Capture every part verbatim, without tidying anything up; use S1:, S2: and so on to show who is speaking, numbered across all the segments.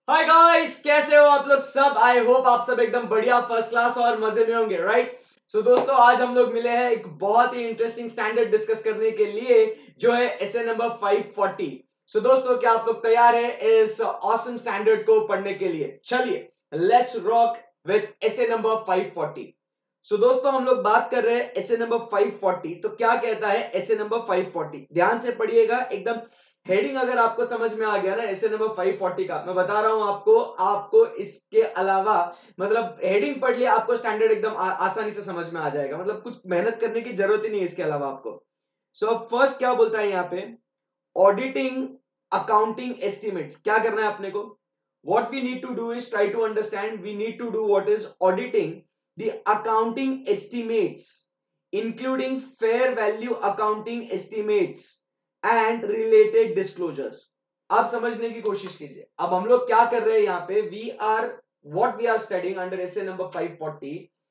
S1: Hi guys, कैसे हो आप लोग सब। आई होप आप सब एकदम बढ़िया फर्स्ट क्लास और मजे में होंगे, राइट। सो दोस्तों, आज हम लोग मिले हैं एक बहुत ही इंटरेस्टिंग स्टैंडर्ड डिस्कस करने के लिए, जो है SA number five forty. So दोस्तों, क्या आप लोग तैयार हैं इस ऑसम स्टैंडर्ड को पढ़ने के लिए? चलिए, let's rock with SA number five forty. So दोस्तों, हम लोग बात कर रहे हैं एसे नंबर फाइव फोर्टी। तो क्या कहता है एसे नंबर फाइव फोर्टी? ध्यान से पढ़िएगा एकदम। हेडिंग अगर आपको समझ में आ गया ना ऐसे नंबर फाइव फोर्टी का, मैं बता रहा हूं आपको आपको इसके अलावा मतलब हेडिंग पढ़ लिया, आपको स्टैंडर्ड एकदम आ, आसानी से समझ में आ जाएगा। मतलब कुछ मेहनत करने की जरूरत ही नहीं है इसके अलावा आपको। सो so, फर्स्ट क्या बोलता है यहाँ पे? Auditing accounting estimates. क्या करना है अपने को? what we need to do is try to understand, we need to do what is auditing the accounting estimates, including fair value accounting estimates and related disclosures. आप समझने की कोशिश कीजिए। अब हम लोग क्या कर रहे हैं यहाँ पे? We are what we are studying under essay number five forty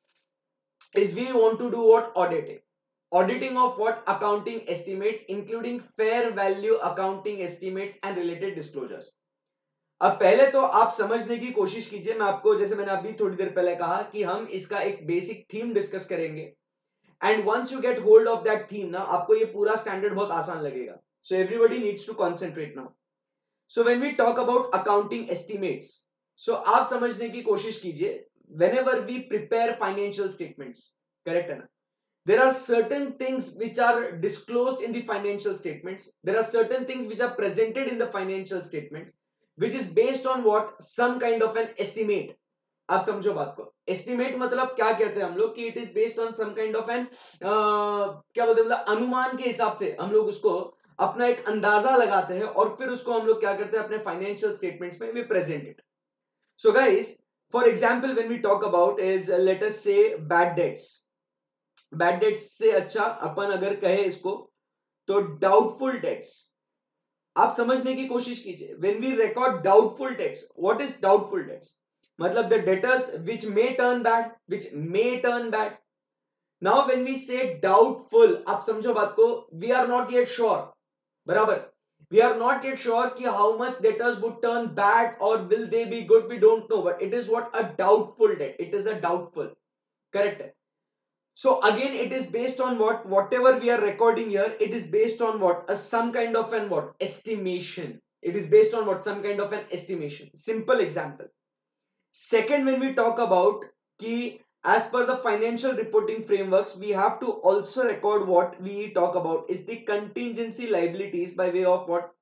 S1: is we want to do what? Auditing. Auditing of what? Accounting estimates, including fair value accounting estimates and related disclosures. अब पहले तो आप समझने की कोशिश कीजिए। मैं आपको, जैसे मैंने अभी थोड़ी देर पहले कहा, कि हम इसका एक बेसिक थीम डिस्कस करेंगे, and once you get hold of that theme ना, आपको ये पूरा स्टैंडर्ड बहुत आसान लगेगा। So everybody needs to concentrate now. So when we talk about accounting estimates, so आप समझने की कोशिश कीजिए। Whenever we prepare financial statements, correct है ना, there are certain things which are disclosed in the financial statements, there are certain things which are presented in the financial statements, which is based on what? Some kind of an estimate. आप समझो बात को। Estimate मतलब क्या कहते हैं हम लोग? कि it is based on some kind of an, क्या बोलते हैं, मतलब अनुमान के हिसाब से हम लोग उसको अपना एक अंदाजा लगाते हैं, और फिर उसको हम लोग क्या करते हैं? अपने फाइनेंशियल स्टेटमेंट्स में we present it. So guys, for example when we talk about is, let us say bad dates. Bad debts से अच्छा अपन अगर कहे इसको, तो डाउटफुल डेट्स। आप समझने की कोशिश कीजिए। When we record doubtful debts, what is doubtful debts? मतलब the debtors which may turn bad, which may turn bad. Now when we say doubtful, आप समझो बात को, we are not yet sure, बराबर। We are not yet sure कि how much debtors would turn bad और will they be good, we don't know, but it is what? A doubtful debt, it is a doubtful, correct है। So again, it is based on what? Whatever we are recording here, it is based on what? A some kind of an what? Estimation. It is based on what? Some kind of an estimation. Simple example. Second, when we talk about ki, as per the financial reporting frameworks, we have to also record what we talk about is the contingency liabilities by way of what?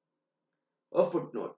S1: A footnote.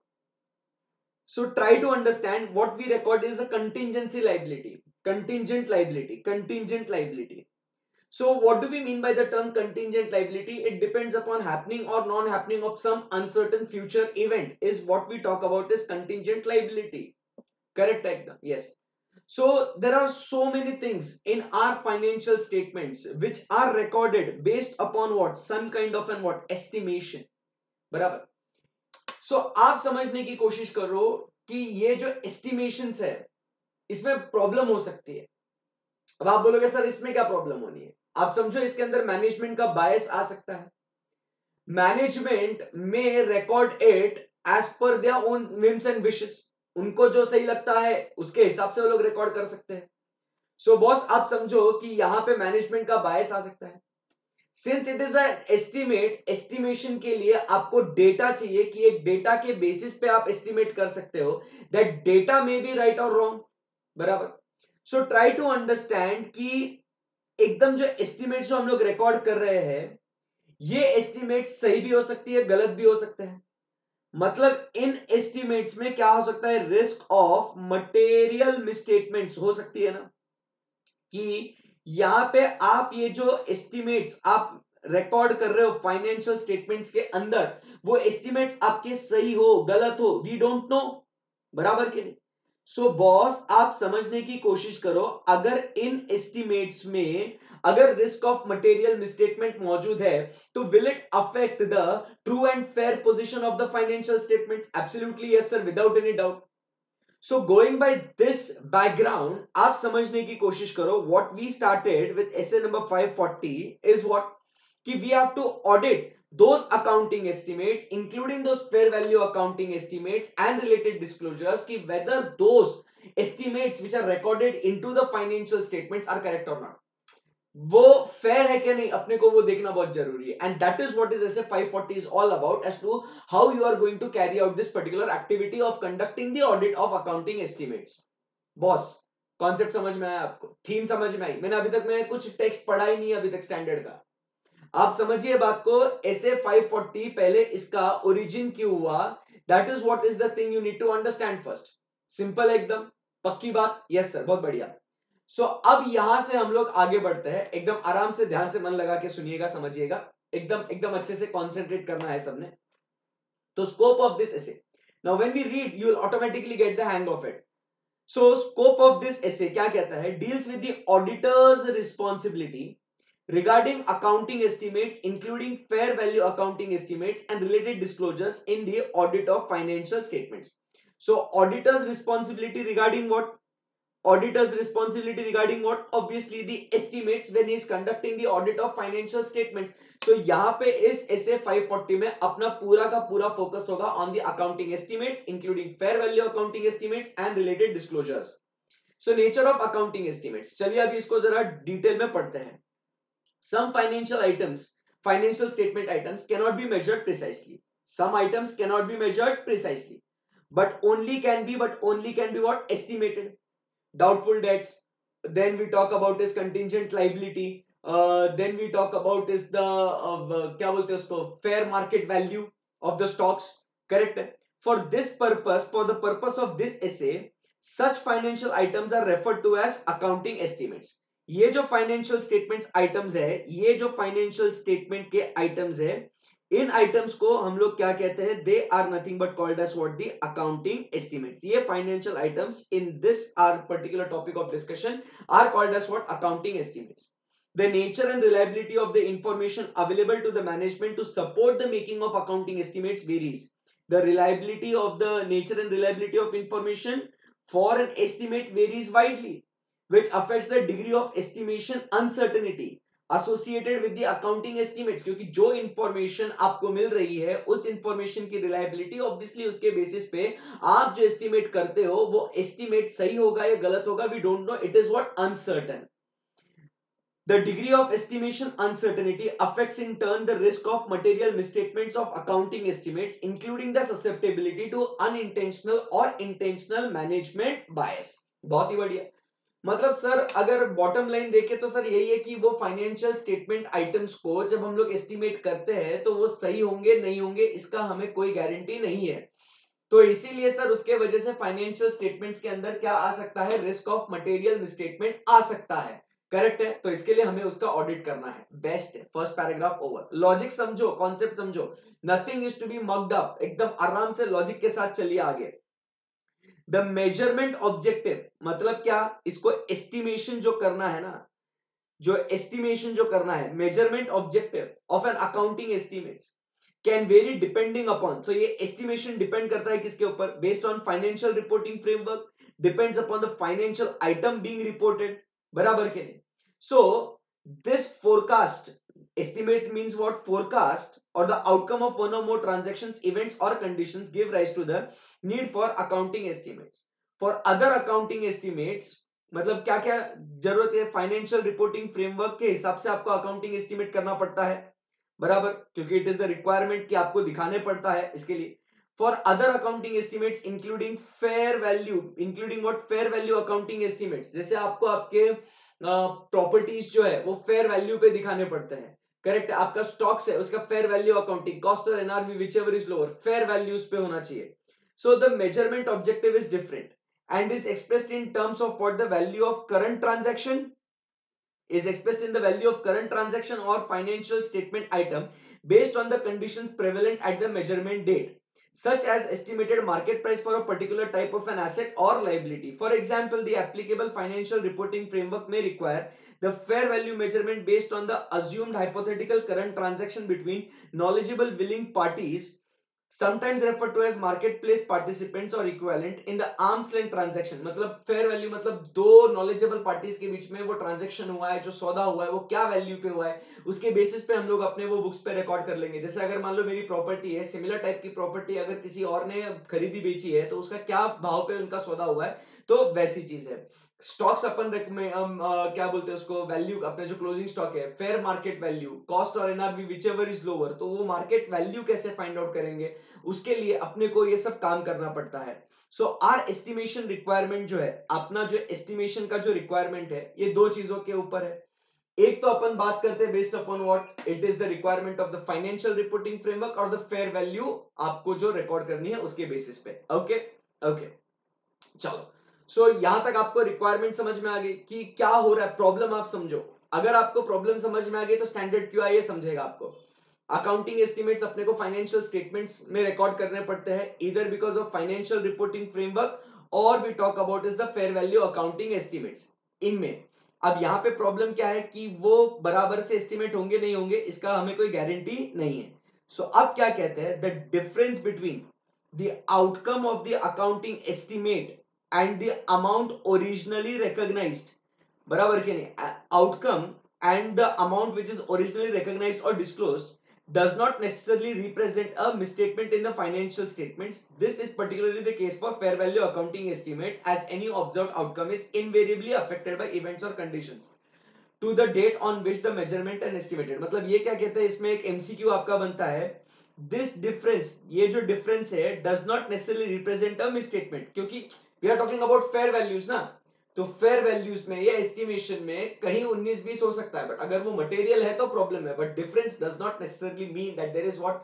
S1: So try to understand what we record is a contingency liability, contingent liability, contingent liability. So what do we mean by the term contingent liability? It depends upon happening or non-happening of some uncertain future event is what we talk about is contingent liability. Correct, Ekdam? Yes. So there are so many things in our financial statements which are recorded based upon what? Some kind of an what? Estimation. बराबर। सो so, आप समझने की कोशिश करो कि ये जो estimations है, इसमें प्रॉब्लम हो सकती है। अब आप बोलोगे सर इसमें क्या प्रॉब्लम होनी है? आप समझो इसके अंदर मैनेजमेंट का बायस आ सकता है। मैनेजमेंट में record it as per their own whims and wishes. उनको जो सही लगता है उसके हिसाब से वो लोग रिकॉर्ड कर सकते हैं। सो so, बॉस आप समझो कि यहां पे मैनेजमेंट का बायस आ सकता है। Since it is an estimate, estimation के लिए आपको डेटा चाहिए कि एक डेटा के बेसिस पे आप एस्टिमेट कर सकते हो। That data may be right और रॉन्ग, बराबर। सो ट्राई टू अंडरस्टैंड कि एकदम जो एस्टिमेट जो हम लोग रिकॉर्ड कर रहे हैं, ये एस्टिमेट सही भी हो सकती है, गलत भी हो सकता है। मतलब इन एस्टिमेट्स में क्या हो सकता है? रिस्क ऑफ मटेरियल मिसस्टेटमेंट्स हो सकती है ना, कि यहां पे आप ये जो एस्टिमेट्स आप रिकॉर्ड कर रहे हो फाइनेंशियल स्टेटमेंट्स के अंदर, वो एस्टिमेट्स आपके सही हो गलत हो, वी डोंट नो, बराबर के नहीं। सो so, बॉस आप समझने की कोशिश करो, अगर इन एस्टिमेट्स में अगर रिस्क ऑफ मटेरियल मिसस्टेटमेंट मौजूद है, तो will it affect the true and fair position of the financial statements? Absolutely yes sir, without any doubt. So going by this background, आप समझने की कोशिश करो, what we started with SA number five forty is what? कि we have to audit those accounting estimates including those fair value accounting estimates and related disclosures ki whether those estimates which are recorded into the financial statements are correct or not. वो fair है कि नहीं अपने को वो देखना बहुत जरूरी है and that is what is S A five forty is all about as to how you are going to carry out this particular activity of conducting the audit of accounting estimates. Boss concept समझ में आया आपको, theme समझ में आई. मैंने अभी तक मैं कुछ टेक्स्ट पढ़ा ही नहीं अभी तक स्टैंडर्ड का. आप समझिए बात को. एस ए फाइव फोर्टी पहले इसका ओरिजिन क्यों हुआ, that is what is the thing you need to understand first. Simple एकदम, पक्की बात. यस सर, बहुत बढ़िया. सो so, अब यहां से हम लोग आगे बढ़ते हैं. एकदम आराम से ध्यान से मन लगा के सुनिएगा, समझिएगा. एकदम एकदम अच्छे से कॉन्सेंट्रेट करना है सबने. तो scope of this SA, now when we read you will automatically get the hang of it. So scope of this SA क्या कहता है, deals with the auditor's responsibility regarding accounting estimates including fair value accounting estimates and related disclosures in the audit of financial statements. So auditors responsibility regarding what? Auditor's responsibility regarding what? Obviously the estimates when he is conducting the audit of financial statements. So यहाँ पे इस S A five forty में अपना पूरा का पूरा focus होगा on the accounting estimates including fair value accounting estimates and related disclosures. So nature of accounting estimates, चलिए अभी इसको जरा डिटेल में पढ़ते हैं. Some financial items, financial statement items cannot be measured precisely. Some items cannot be measured precisely, but only can be, but only can be what? Estimated. Doubtful debts. Then we talk about is contingent liability. Uh, then we talk about is the uh, क्या बोलते हैं उसको, fair market value of the stocks. Correct. For this purpose, for the purpose of this essay, such financial items are referred to as accounting estimates. ये जो financial statements items है, ये जो financial statement के आइटम्स है, इन items को हम लोग क्या कहते हैं? They are nothing but called as what? The accounting estimates. ये financial items in this are particular topic of discussion are called as what? Accounting estimates. The nature and reliability of the information available to the management to support the making of accounting estimates varies. The reliability of the nature and reliability of information for an estimate varies widely, which affects the degree of estimation uncertainty associated with the accounting estimates. क्योंकि जो information आपको मिल रही है उस information की reliability obviously उसके basis पे आप जो एस्टिमेट करते हो वो एस्टिमेट सही होगा या गलत होगा, we don't know. It is what? Uncertain. The degree of estimation uncertainty affects in turn the risk of material misstatements of accounting estimates, including the susceptibility to unintentional or intentional management bias. बहुत ही बढ़िया. मतलब sir अगर bottom line देखे तो sir यही है कि वो फाइनेंशियल स्टेटमेंट आइटम्स को जब हम लोग एस्टिमेट करते हैं तो वो सही होंगे नहीं होंगे इसका हमें कोई गारंटी नहीं है. तो इसीलिए सर उसके वजह से फाइनेंशियल स्टेटमेंट्स के अंदर क्या आ सकता है? रिस्क ऑफ मटेरियल मिसस्टेटमेंट आ सकता है. करेक्ट है. तो इसके लिए हमें उसका ऑडिट करना है. बेस्ट है. First paragraph over. लॉजिक समझो, कॉन्सेप्ट समझो. Nothing is to be mugged up. एकदम आराम से लॉजिक के साथ चलिए आगे. द मेजरमेंट ऑब्जेक्टिव मतलब क्या? इसको एस्टिमेशन जो करना है ना, जो एस्टिमेशन जो करना है, measurement objective of an accounting estimates can vary depending upon. तो ये एस्टिमेशन डिपेंड करता है किसके ऊपर? Based on financial reporting framework, depends upon the financial item being reported. बराबर के नहीं? So this forecast, estimate means what? Forecast or the outcome of one or more transactions, events or conditions give rise to the need for accounting estimates. For other accounting estimates मतलब क्या क्या जरूरत है? Financial reporting framework के हिसाब से आपको accounting estimate करना पड़ता है. बराबर, क्योंकि इट इज द रिक्वायरमेंट कि आपको दिखाने पड़ता है इसके लिए. For other accounting estimates including fair value, including what? Fair value accounting estimates. जैसे आपको आपके प्रॉपर्टीज uh, जो है वो फेयर वैल्यू पे दिखाने पड़ते हैं. करेक्ट. आपका स्टॉक्स है उसका फेयर वैल्यू अकाउंटिंग, कॉस्ट और NRV whichever is lower, fair values पे होना चाहिए. So the measurement objective is different and is expressed in terms of what? The value of current transaction is expressed in the value of current transaction or financial statement item based on the conditions prevalent at the measurement date, such as estimated market price for a particular type of an asset or liability. For example, the applicable financial reporting framework may require the fair value measurement based on the assumed hypothetical current transaction between knowledgeable willing parties sometimes referred to as marketplace participants or equivalent in the arm's length transaction. मतलब fair value मतलब दो knowledgeable parties के बीच में वो transaction हुआ है, जो सौदा हुआ है वो क्या वैल्यू पे हुआ है, उसके बेसिस पे हम लोग अपने वो बुक्स पे रिकॉर्ड कर लेंगे. जैसे अगर मान लो मेरी प्रॉपर्टी है, सिमिलर टाइप की प्रॉपर्टी अगर किसी और ने खरीदी बेची है, तो उसका क्या भाव पे उनका सौदा हुआ है, तो वैसी चीज है. स्टॉक्स अपन में हम क्या बोलते हैं उसको, वैल्यू, अपने जो क्लोजिंग स्टॉक है, फेयर मार्केट वैल्यू, कॉस्ट और NRV whichever is lower, तो वो मार्केट वैल्यू कैसे फाइंड आउट करेंगे, उसके लिए अपने को ये सब काम करना पड़ता है. सो आर एस्टिमेशन रिक्वायरमेंट जो है, अपना जो एस्टिमेशन का जो रिक्वायरमेंट है, ये दो चीजों के ऊपर है. एक तो अपन बात करते हैं based upon what it is the requirement of the financial reporting framework और द फेयर वैल्यू आपको जो रिकॉर्ड करनी है उसके बेसिस पे. ओके ओके चलो. सो so, यहां तक आपको रिक्वायरमेंट समझ में आ गई कि क्या हो रहा है, प्रॉब्लम आप समझो. अगर आपको प्रॉब्लम समझ में आ गई तो स्टैंडर्ड क्यू आई ए समझेगा आपको. अकाउंटिंग एस्टिमेट्स अपने को फाइनेंशियल स्टेटमेंट्स में रिकॉर्ड करने पड़ते हैं, इधर because of financial reporting framework, और we talk about is the fair value accounting estimates. इनमें अब यहाँ पे प्रॉब्लम क्या है कि वो बराबर से एस्टिमेट होंगे नहीं होंगे, इसका हमें कोई गारंटी नहीं है. सो so, अब क्या कहते हैं, the difference between the outcome of the accounting estimate and the amount originally recognised, बराबर के नहीं, outcome and the amount which is originally recognized or disclosed does not necessarily represent a misstatement in the financial statements. This is particularly the case for fair value accounting estimates, as any observed outcome is invariably affected by events or conditions to the date on which the measurement and estimated. मतलब ये क्या कहते हैं, इसमें एक MCQ आपका बनता है. This difference, ये जो difference है, does not necessarily represent a misstatement, क्योंकि we are talking about fair values ना, तो फेयर वैल्यूज में या एस्टिमेशन में कहीं उन्नीस बीस हो सकता है, बट अगर वो मटेरियल है तो प्रॉब्लम है. But difference does not necessarily mean that there is what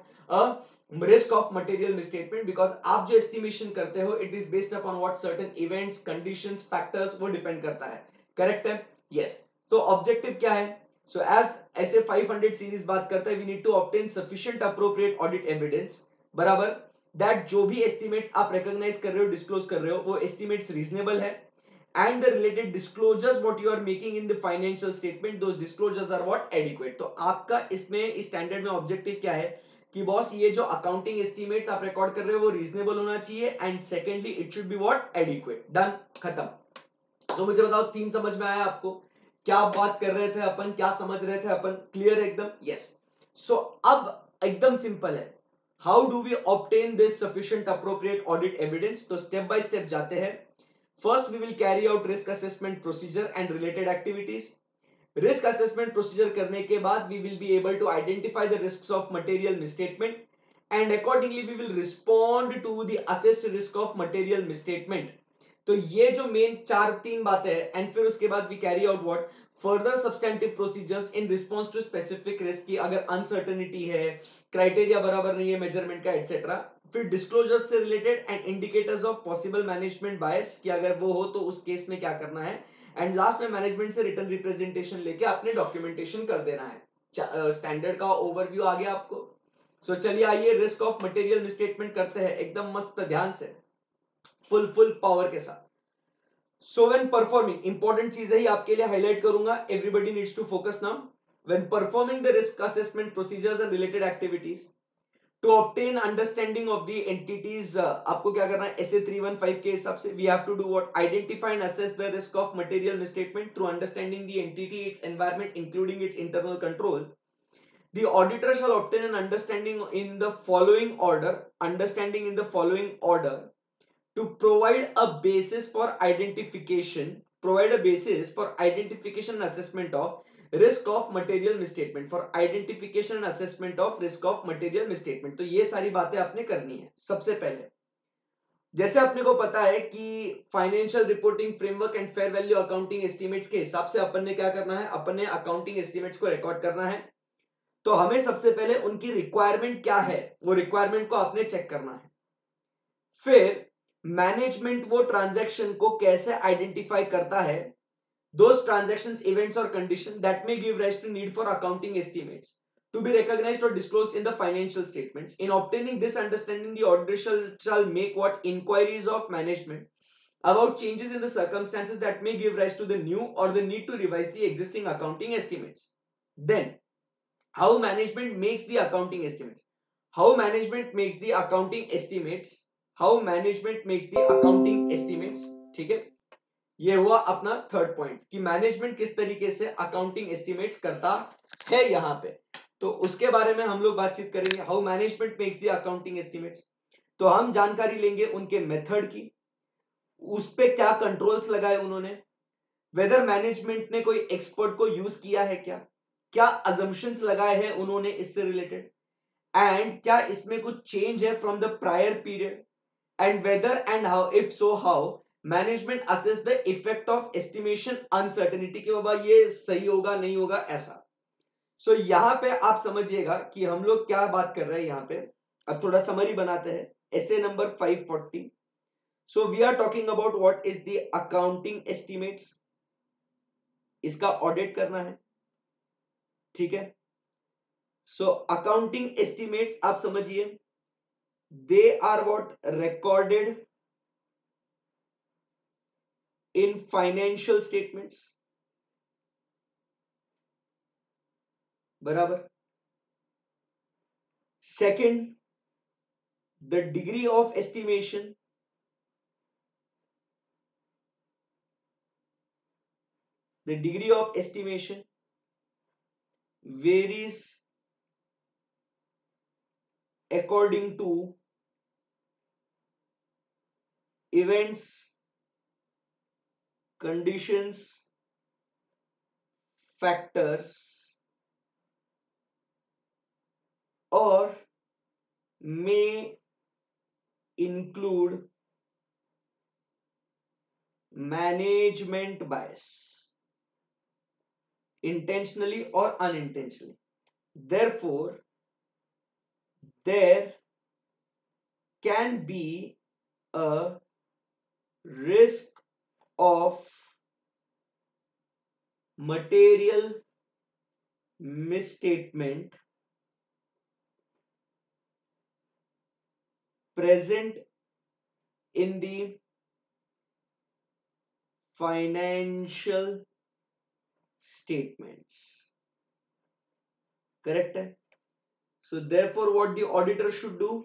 S1: a risk of material misstatement, because आप जो एस्टिमेशन करते हो it is based upon what certain events, conditions, factors, वो डिपेंड करता है. करेक्ट है? यस. तो ऑब्जेक्टिव क्या है? So as SA five hundred series बात करता है, we need to obtain sufficient appropriate audit evidence, बराबर, दैट जो भी एस्टिमेट्स आप रिकॉग्नाइज कर रहे हो, डिस्क्लोज कर रहे हो, वो एस्टिमेट्स रीजनेबल है, and the related disclosures what you are making in the financial statement, those disclosures are what adequate. तो आपका इसमें इस स्टैंडर्ड में ऑब्जेक्टिव क्या है कि बॉस ये जो अकाउंटिंग एस्टिमेट्स आप रिकॉर्ड कर रहे हो वो रीजनेबल होना चाहिए, and secondly it should be what adequate. Done, खत्म. तो मुझे बताओ, तीन समझ में आया आपको? क्या बात कर रहे थे अपन, क्या समझ रहे थे अपन? क्लियर एकदम? यस. सो अब एकदम सिंपल है, how do we obtain this sufficient appropriate audit evidence? तो स्टेप बाय स्टेप जाते हैं. First, we will carry out risk assessment procedure and related activities. Risk assessment procedure करने के बाद we will be able to identify the risks of material misstatement, and accordingly we will respond to the assessed risk of material misstatement. तो ये जो main चार तीन बातें हैं, एंड फिर उसके बाद we carry out what further substantive procedures in response to specific risk की, अगर अनसर्टेनिटी है, क्राइटेरिया बराबर नहीं है मेजरमेंट का, एटसेट्रा. फिर डिस्क्लोजर्स से related and indicators of possible management bias, कि अगर वो हो तो उस केस में क्या करना है, एंड लास्ट में मैनेजमेंट से रिटर्न रिप्रेजेंटेशन लेके अपने डॉक्यूमेंटेशन कर देना है. स्टैंडर्ड का ओवरव्यू आ गया आपको. सो so, चलिए आइए रिस्क ऑफ मटेरियल मिसस्टेटमेंट करते हैं एकदम मस्त ध्यान से, फुल फुल पावर के साथ. सो व्हेन परफॉर्मिंग, इंपॉर्टेंट चीज है, आपके लिए हाईलाइट करूंगा, everybody needs to focus now. When performing the risk assessment procedures and related activities to obtain understanding of the entities, आपको क्या करना है, एसए थ्री वन फाइव के हिसाब से we have to do what, identify and assess the risk of material misstatement through understanding the entity, its environment including its internal control. The auditor shall obtain an understanding in the following order, understanding in the following order, to provide a basis for identification, provide a basis for identification and assessment of risk of material misstatement, for identification and assessment of risk of material misstatement. तो ये सारी बातें आपने करनी है. सबसे पहले जैसे अपने को पता है कि financial reporting framework and fair value accounting estimates के हिसाब से अपन ने क्या करना है, अपन ने अकाउंटिंग एस्टिमेट्स को रिकॉर्ड करना है. तो हमें सबसे पहले उनकी रिक्वायरमेंट क्या है, वो रिक्वायरमेंट को आपने चेक करना है. फिर मैनेजमेंट वो ट्रांजैक्शन को कैसे आइडेंटिफाई करता है, दोस ट्रांजैक्शंस, इवेंट्स और condition that may give rise to need for accounting estimates to be recognized or disclosed in the financial statements. In obtaining this understanding, the auditor shall, shall make what inquiries of management about changes in the circumstances that may give rise to the new or the need to revise the existing accounting estimates. Then how management makes the accounting estimates, how management makes the accounting estimates, how management makes the accounting estimates, ठीक है। ये हुआ अपना third point कि management किस तरीके से accounting estimates करता है यहां पे, तो उसके बारे में हम लोग बातचीत करेंगे, how management makes the accounting estimates. तो हम जानकारी लेंगे उनके मेथड की, उस पे क्या कंट्रोल्स लगाए उन्होंने, वेदर मैनेजमेंट ने कोई एक्सपर्ट को यूज किया है क्या, क्या अजम्पशंस लगाए हैं उन्होंने इससे रिलेटेड, एंड क्या इसमें कुछ चेंज है from the prior period, and whether and how, if so how management assess the effect of estimation uncertainty, कि बाबा ये सही होगा नहीं होगा ऐसा। सो so, यहां पे आप समझिएगा कि हम लोग क्या बात कर रहे हैं यहां पे। अब थोड़ा समरी बनाते हैं, SA number five forty. So we are talking about what is the accounting estimates, इसका ऑडिट करना है, ठीक है। सो अकाउंटिंग एस्टिमेट्स आप समझिए, they are what recorded in financial statements, बराबर। Second, the degree of estimation, the degree of estimation varies according to events, conditions, factors, or may include management bias, intentionally or unintentionally. Therefore, there can be a risk of material misstatement present in the financial statements. Correct? So therefore what the auditor should do?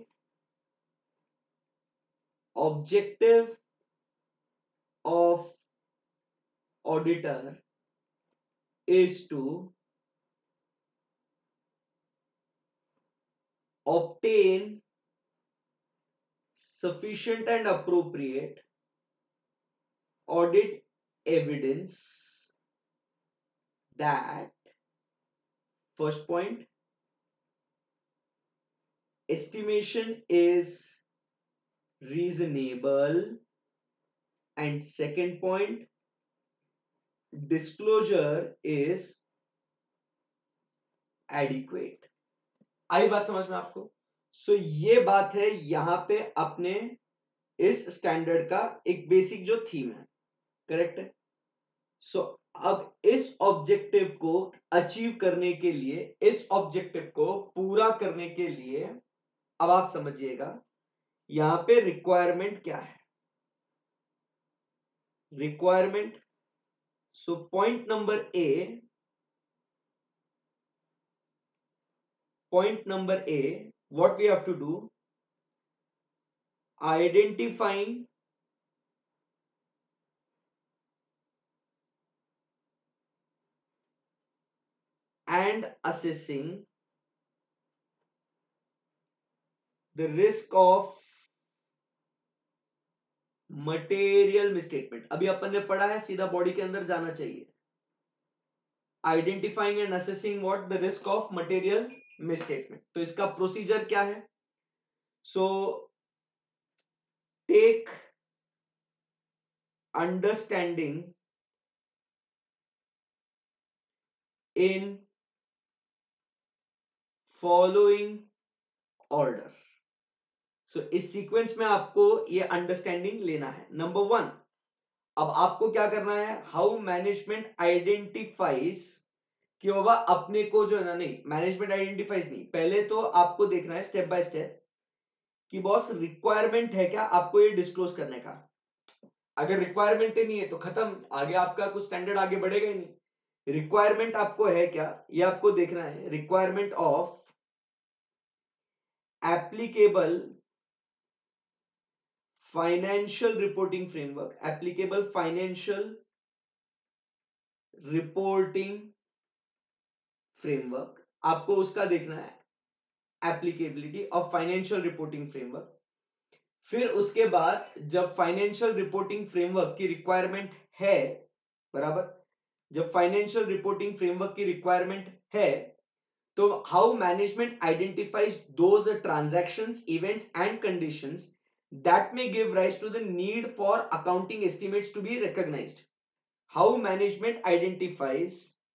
S1: Objective of auditor is to obtain sufficient and appropriate audit evidence that, first point, estimation is reasonable, and second point, disclosure is adequate. आई बात समझ में आपको? सो so, ये बात है यहां पे अपने इस स्टैंडर्ड का एक बेसिक जो थीम है, करेक्ट है। सो so, अब इस ऑब्जेक्टिव को अचीव करने के लिए, इस ऑब्जेक्टिव को पूरा करने के लिए, अब आप समझिएगा यहां पे रिक्वायरमेंट क्या है। Requirement, so point number A, point number A, what we have to do, identifying and assessing the risk of material misstatement। अभी अपन ने पढ़ा है, सीधा बॉडी के अंदर जाना चाहिए। Identifying and assessing what, the risk of material misstatement. तो इसका प्रोसीजर क्या है? So take understanding in following order. So इस सीक्वेंस में आपको ये अंडरस्टैंडिंग लेना है। नंबर वन, अब आपको क्या करना है, हाउ मैनेजमेंट आइडेंटिफाइज, कि बाबा अपने को जो है ना, नहीं मैनेजमेंट आइडेंटिफाइज नहीं, पहले तो आपको देखना है स्टेप बाय स्टेप कि बॉस रिक्वायरमेंट है क्या आपको ये डिस्क्लोज करने का। अगर रिक्वायरमेंट ही नहीं है तो खत्म, आगे आपका कुछ स्टैंडर्ड आगे बढ़ेगा ही नहीं। रिक्वायरमेंट आपको है क्या, ये आपको देखना है। Requirement of applicable financial reporting framework, applicable financial reporting framework, आपको उसका देखना है applicability of financial reporting framework. फिर उसके बाद जब फाइनेंशियल रिपोर्टिंग फ्रेमवर्क की रिक्वायरमेंट है, बराबर, जब फाइनेंशियल रिपोर्टिंग फ्रेमवर्क की रिक्वायरमेंट है, तो how management identifies those transactions, events and conditions that may give rise to the need for accounting estimates to be recognised. How management identifies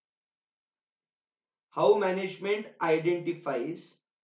S1: how management identifies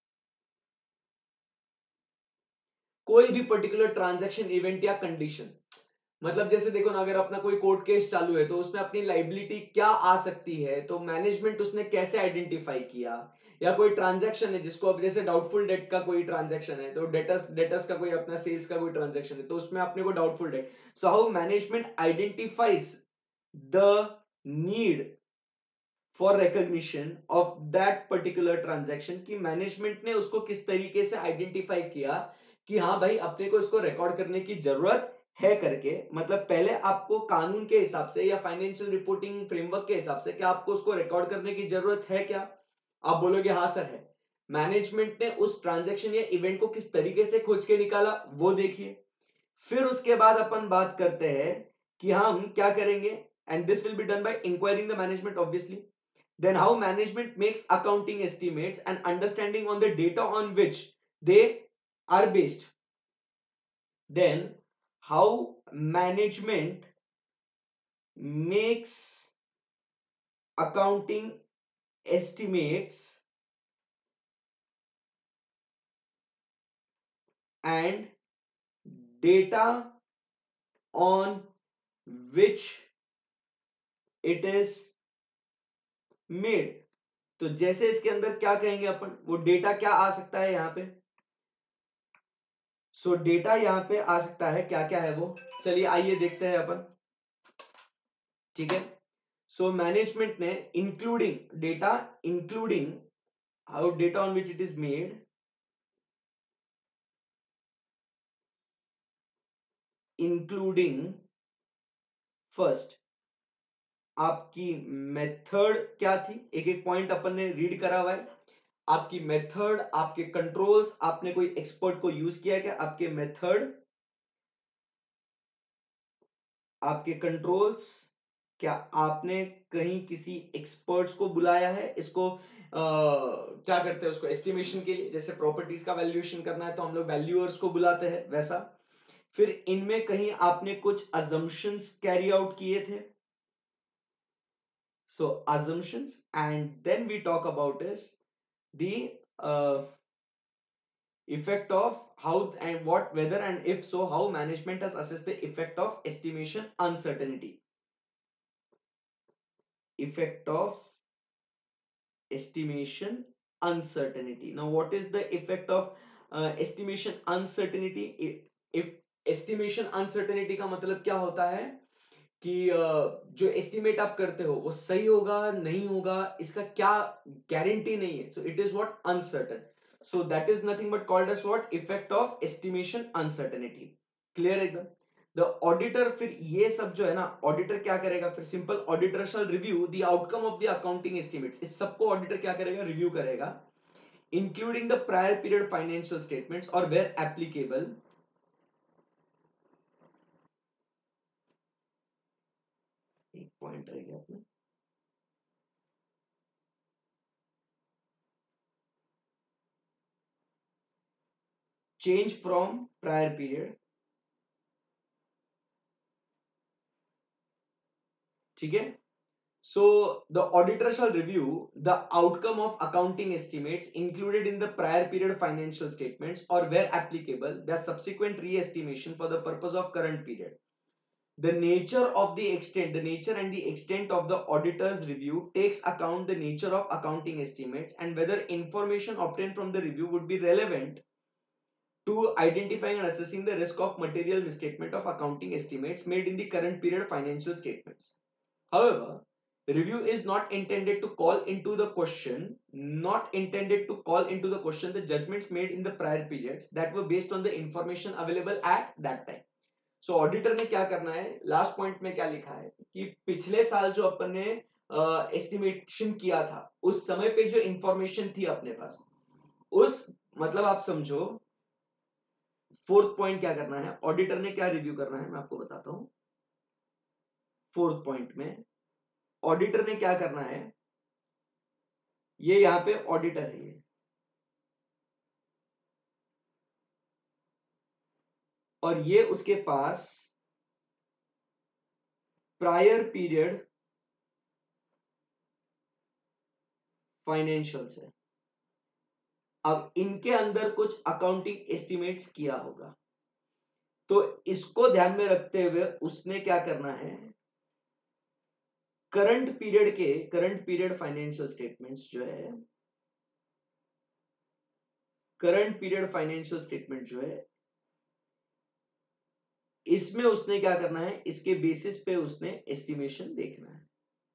S1: कोई भी particular transaction, event या condition. मतलब जैसे देखो ना, अगर अपना कोई कोर्ट केस चालू है तो उसमें अपनी लाइबिलिटी क्या आ सकती है, तो मैनेजमेंट उसने कैसे आइडेंटिफाई किया। या कोई ट्रांजैक्शन है जिसको अब जैसे डाउटफुल डेट का कोई ट्रांजैक्शन है, तो डेटर्स डेटर्स का कोई अपना सेल्स का कोई ट्रांजैक्शन है, तो उसमें अपने को doubtful debt. So how management identifies the need for recognition of that particular transaction, कि मैनेजमेंट ने उसको किस तरीके से आइडेंटिफाई किया कि हाँ भाई अपने को इसको रिकॉर्ड करने की जरूरत है करके। मतलब पहले आपको कानून के हिसाब से या फाइनेंशियल रिपोर्टिंग फ्रेमवर्क के हिसाब से क्या आपको उसको रिकॉर्ड करने की जरूरत है क्या? आप बोलोगे हाँ सर है। मैनेजमेंट ने उस ट्रांजैक्शन या इवेंट को किस तरीके से खोज के निकाला, वो देखिए। फिर उसके बाद अपन बात करते हैं कि हम क्या करेंगे, and this will be done by inquiring the management obviously. Then how management makes accounting estimates and understanding on the data on which they are based. Then how management makes accounting estimates and data on which it is made. तो जैसे इसके अंदर क्या कहेंगे अपन, वो data क्या आ सकता है यहां पे। सो so, डेटा यहां पे आ सकता है, क्या क्या है वो, चलिए आइए देखते हैं अपन। ठीक है, सो मैनेजमेंट ने including data, including how data on which it is made, including first आपकी मेथड क्या थी, एक एक पॉइंट अपन ने रीड करा हुआ है। आपकी मेथड, आपके कंट्रोल्स, आपने कोई एक्सपर्ट को यूज किया क्या, आपके मेथड, आपके कंट्रोल्स, क्या आपने कहीं किसी एक्सपर्ट्स को बुलाया है इसको आ, क्या करते हैं उसको एस्टिमेशन के लिए, जैसे प्रॉपर्टीज का वैल्यूएशन करना है तो हम लोग वैल्यूअर्स को बुलाते हैं वैसा। फिर इनमें कहीं आपने कुछ अजम्पशंस कैरी आउट किए थे, so assumptions, and then we talk about is the effect of how and what, whether and if so how management has assessed the effect of estimation uncertainty, effect of estimation uncertainty. Now what is the effect of uh, estimation uncertainty? if, if estimation uncertainty का मतलब क्या होता है कि uh, जो estimate आप करते हो वो सही होगा नहीं होगा, इसका क्या गारंटी नहीं है, so it is what uncertain. So that is nothing but called as what effect of estimation uncertainty. Clear एकदम। द ऑडिटर, फिर ये सब जो है ना, ऑडिटर क्या करेगा, फिर simple auditor shall review the outcome of the accounting estimates, इस सबको ऑडिटर क्या करेगा, रिव्यू करेगा, including the prior period financial statements और वेयर एप्लीकेबल एक पॉइंट रह गया अपना, चेंज फ्रॉम प्रायर पीरियड। ठीक है, so the auditor shall review the outcome of accounting estimates included in the prior period financial statements or where applicable their subsequent re-estimation for the purpose of current period. The nature of the extent the nature and the extent of the auditor's review takes account the nature of accounting estimates and whether information obtained from the review would be relevant to identifying and assessing the risk of material misstatement of accounting estimates made in the current period financial statements. However, review is not intended to call into the question not intended to call into the question the judgments made in the prior periods that were based on the information available at that time. So so, auditor ने क्या करना है, last point में क्या लिखा है कि पिछले साल जो अपन ने एस्टिमेशन uh, किया था उस समय पे जो इंफॉर्मेशन थी अपने पास, उस मतलब आप समझो फोर्थ पॉइंट क्या करना है, ऑडिटर ने क्या रिव्यू करना है मैं आपको बताता हूं. फोर्थ पॉइंट में ऑडिटर ने क्या करना है, ये यहां पे ऑडिटर है ये, और ये उसके पास प्रायर पीरियड फाइनेंशियल्स है. अब इनके अंदर कुछ अकाउंटिंग एस्टिमेट्स किया होगा, तो इसको ध्यान में रखते हुए उसने क्या करना है, करंट पीरियड के करंट पीरियड फाइनेंशियल स्टेटमेंट्स जो है करंट पीरियड फाइनेंशियल स्टेटमेंट जो है इसमें उसने क्या करना है, इसके बेसिस पे उसने एस्टिमेशन देखना है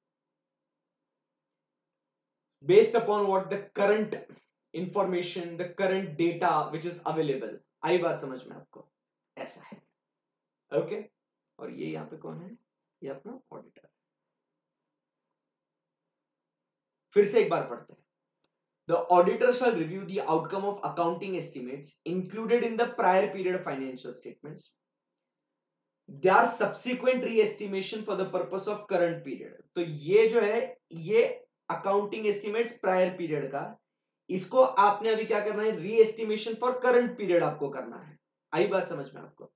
S1: based upon what the current information, the current data which is available. आई बात समझ में आपको, ऐसा है. Okay okay? और ये यहां पे कौन है, ये अपना ऑडिटर. फिर से एक बार पढ़ते हैं. The auditor shall review the outcome of accounting estimates included in the prior period financial statements. Their subsequent re-estimation for the purpose of current period. तो ये जो है ये accounting estimates prior period का, इसको आपने अभी क्या करना है, re-estimation for current period आपको करना है. आई बात समझ में आपको,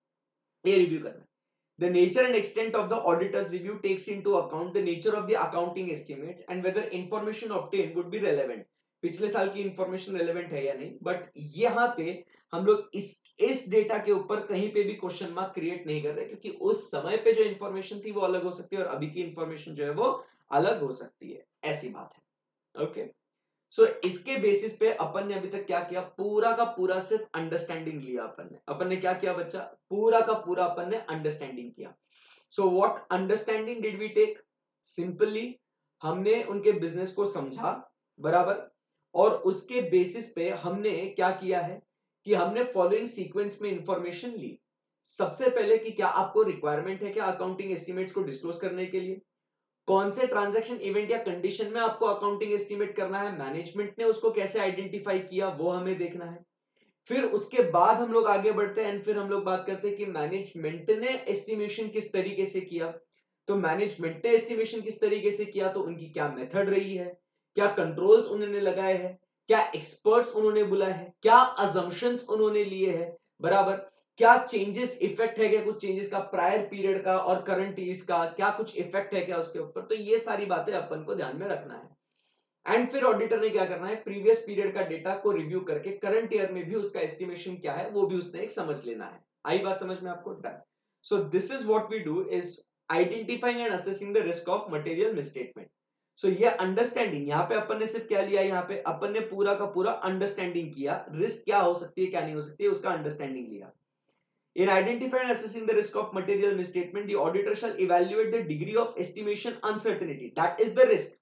S1: ये रिव्यू करना है. The nature and extent of the auditor's review takes into account the nature of the accounting estimates and whether information obtained would be relevant. पिछले साल की इंफॉर्मेशन रेलेवेंट है या नहीं, बट यहाँ पे हम लोग इस इस डेटा के ऊपर कहीं पे भी क्वेश्चन मार्क क्रिएट नहीं कर रहे, क्योंकि उस समय पे जो इंफॉर्मेशन थी वो अलग हो सकती है और अभी की इंफॉर्मेशन जो है वो अलग हो सकती है, ऐसी बात है. ओके, सो so, इसके बेसिस पे अपन ने अभी तक क्या किया, पूरा का पूरा सिर्फ अंडरस्टैंडिंग लिया. अपन ने अपन ने क्या किया बच्चा, पूरा का पूरा अपन ने अंडरस्टैंडिंग किया. So what understanding did we take, simply हमने उनके बिजनेस को समझा, बराबर, और उसके बेसिस पे हमने क्या किया है कि हमने फॉलोइंग सीक्वेंस में इंफॉर्मेशन ली. सबसे पहले कि क्या आपको रिक्वायरमेंट है क्या अकाउंटिंग एस्टिमेट्स को डिस्क्लोज करने के लिए, कौन से ट्रांजैक्शन इवेंट या कंडीशन में आपको अकाउंटिंग एस्टिमेट करना है, मैनेजमेंट ने उसको कैसे आइडेंटिफाई किया वो हमें देखना है. फिर उसके बाद हम लोग आगे बढ़ते हैं एंड फिर हम लोग बात करते हैं कि मैनेजमेंट ने एस्टिमेशन किस तरीके से किया. तो मैनेजमेंट ने एस्टिमेशन किस तरीके से किया, तो उनकी क्या मेथड रही है, क्या कंट्रोल्स उन्होंने लगाए हैं, क्या एक्सपर्ट्स उन्होंने बुलाए हैं, क्या अजम्पशंस उन्होंने लिए हैं, बराबर, क्या चेंजेस इफेक्ट है क्या कुछ चेंजेस का प्रायर पीरियड का और करंट ईज का, क्या कुछ इफेक्ट है क्या उसके ऊपर. तो ये सारी बातें अपन को ध्यान में रखना है. एंड फिर ऑडिटर ने क्या करना है, प्रीवियस पीरियड का डेटा को रिव्यू करके करंट ईयर में भी उसका एस्टिमेशन क्या है वो भी उसने एक समझ लेना है. आई बात समझ में आपको, done. So this is what we do is identifying and assessing the risk of material misstatement. So ये अंडरस्टैंडिंग, यहाँ पे अपन ने सिर्फ क्या लिया, यहाँ पे अपन ने पूरा का पूरा अंडरस्टैंडिंग किया, रिस्क क्या हो सकती है क्या नहीं हो सकती है उसका अंडरस्टैंडिंग लिया. In identifying and assessing the risk of material misstatement, the auditor shall evaluate the degree of estimation uncertainty. That is the risk.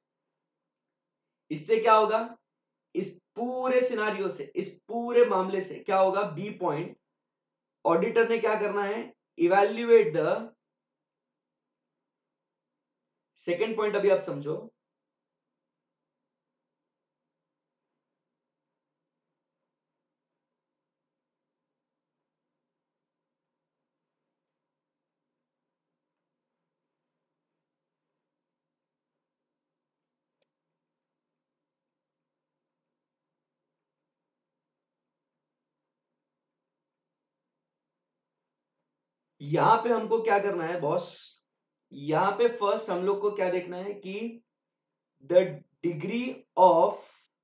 S1: इससे क्या होगा, इस पूरे सिनारियो से, इस पूरे मामले से क्या होगा, बी पॉइंट, ऑडिटर ने क्या करना है, इवैल्यूएट द, सेकेंड पॉइंट अभी आप समझो, यहां पे हमको क्या करना है बॉस, यहां पे फर्स्ट हम लोग को क्या देखना है कि the degree of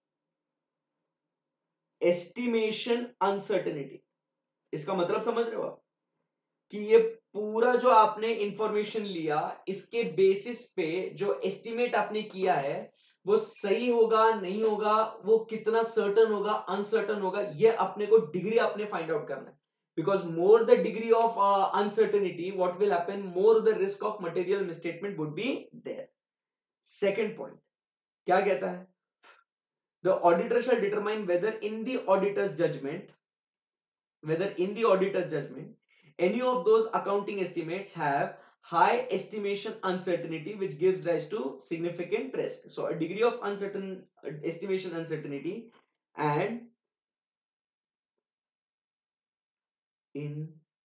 S1: estimation uncertainty. इसका मतलब समझ रहे हो आप कि ये पूरा जो आपने इंफॉर्मेशन लिया, इसके बेसिस पे जो एस्टिमेट आपने किया है वो सही होगा नहीं होगा, वो कितना सर्टन होगा अनसर्टन होगा, ये अपने को डिग्री आपने फाइंड आउट करना है. Because more the degree of uncertainty what will happen, more the risk of material misstatement would be there. Second point क्या कहता है? The auditor shall determine whether in the auditor's judgment whether in the auditor's judgment any of those accounting estimates have high estimation uncertainty which gives rise to significant risk. So a degree of uncertain uh, estimation uncertainty and in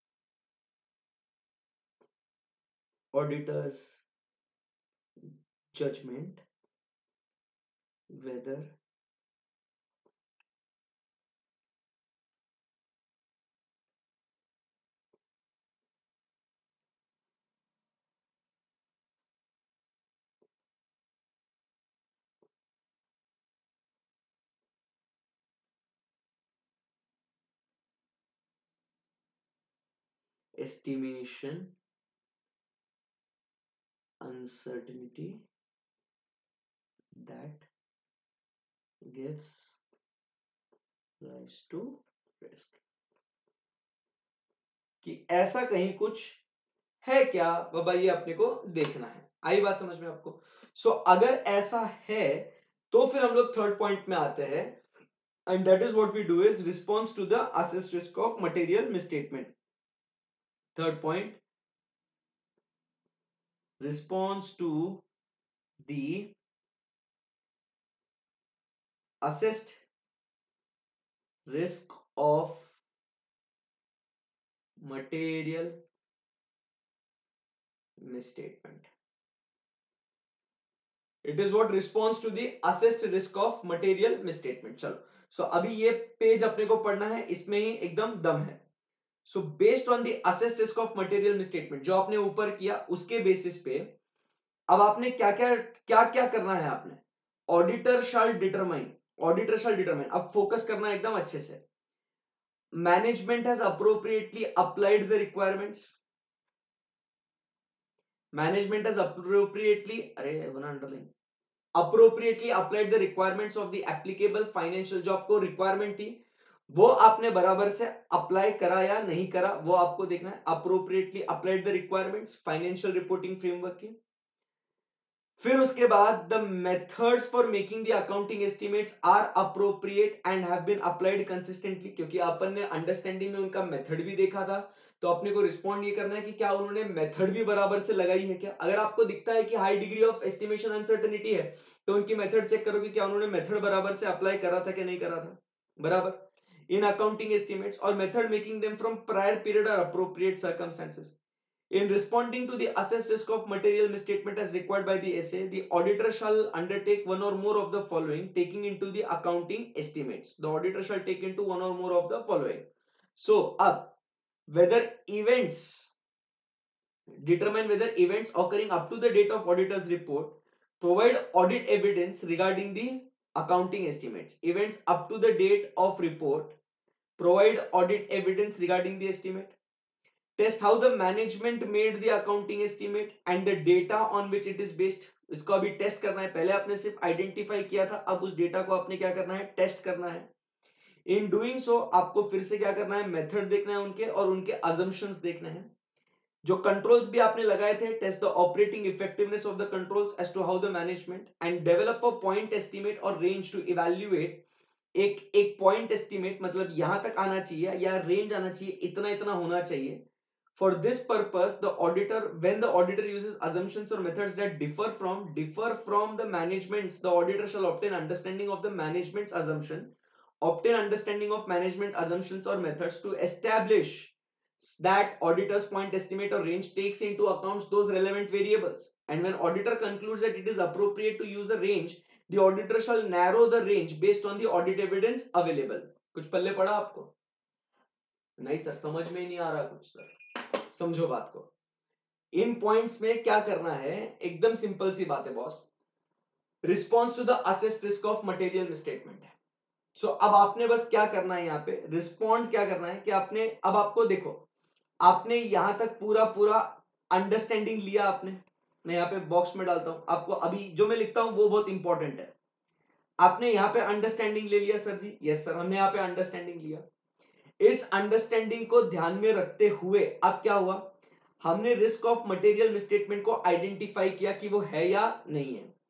S1: auditor's judgment whether estimation uncertainty that gives rise to risk कि ऐसा कहीं कुछ है क्या बाबा, ये अपने को देखना है। आई बात समझ में आपको? सो so, अगर ऐसा है तो फिर हम लोग थर्ड पॉइंट में आते हैं and that is what we do is response to the assessed risk of material misstatement. Third point, response to the assessed risk of material misstatement. It is what response to the assessed risk of material misstatement. चलो, सो so, अभी ये page अपने को पढ़ना है, इसमें ही एकदम दम है। So based on the assessed risk of material misstatement जो आपने ऊपर किया उसके बेसिस पे अब आपने क्या क्या क्या क्या करना है? आपने auditor shall determine, auditor shall determine, अब फोकस करना एकदम अच्छे से। Management has appropriately applied the requirements. Management has appropriately, अरे one underline, appropriately applied the requirements of the applicable financial, जो आपको रिक्वायरमेंट थी वो आपने बराबर से अप्लाई करा या नहीं करा वो आपको देखना है। appropriately applied the requirements financial reporting framework की। फिर उसके बाद the methods for making the accounting estimates are appropriate and have been applied consistently, क्योंकि अपन ने अंडरस्टैंडिंग में उनका मेथड भी देखा था, तो अपने को रिस्पॉन्ड ये करना है कि क्या उन्होंने मेथड भी बराबर से लगाई है क्या। अगर आपको दिखता है कि high degree of estimation uncertainty है तो उनकी मेथड चेक करो कि क्या उन्होंने मेथड बराबर से अप्लाई करा था कि नहीं करा था बराबर इन अकाउंटिंग एस्टिमेट्स, और method making them from prior period और appropriate circumstances. In responding to the assessed risk of material misstatement as required by the S A, the auditor shall undertake one or more of the following, taking into the accounting estimates. The auditor shall take into one or more of the following. So, up whether events determine whether events occurring up to the date of auditor's report provide audit evidence regarding the accounting estimates. Events up to the date of report provide audit evidence regarding the estimate. Test how the management made the accounting estimate and the data on which it is based. इसको अभी test करना है, पहले आपने सिर्फ identify किया था, अब उस डेटा को आपने क्या करना है? टेस्ट करना है। इन डूइंग सो आपको फिर से क्या करना है? मेथड देखना है उनके और उनके अजम्पशंस देखना है। जो कंट्रोल्स भी आपने लगाए थे, test the operating effectiveness of the controls as to how the management and develop a point estimate or range to evaluate. एक एक पॉइंट एस्टिमेट मतलब यहां तक आना चाहिए या रेंज आना चाहिए, इतना इतना होना चाहिए। For this purpose, the auditor, when the auditor uses assumptions or methods that differ from differ from the management's, the auditor shall obtain understanding of the management's assumption, obtain understanding of management assumptions or methods to establish that auditor's point estimate or range takes into account those relevant variables. And when auditor concludes that it is appropriate to use a range, the auditor shall narrow the range based on the audit evidence available. कुछ पल्ले पड़ा आपको? नहीं sir, समझ में ही नहीं आ रहा कुछ sir. समझो बात को। इन पॉइंट्स में क्या करना है? एकदम सिंपल सी बात है boss. Response to the assessed risk of material misstatement है। सो so, अब आपने बस क्या करना है यहाँ पे? रिस्पॉन्ड क्या करना है कि आपने, अब आपको देखो, आपने यहां तक पूरा पूरा अंडरस्टैंडिंग लिया आपने। मैं यहाँ पे बॉक्स में डालता हूं आपको, अभी जो मैं लिखता हूं वो बहुत इंपॉर्टेंट है। आपने यहाँ पे अंडरस्टैंडिंग ले लिया सर जी? यस सर, हमने यहाँ पे अंडरस्टैंडिंग लिया। इस अंडरस्टैंडिंग को ध्यान में रखते हुए अब क्या हुआ? हमने रिस्क ऑफ मटेरियल मिसस्टेटमेंट को आइडेंटिफाई किया कि वो है या नहीं है।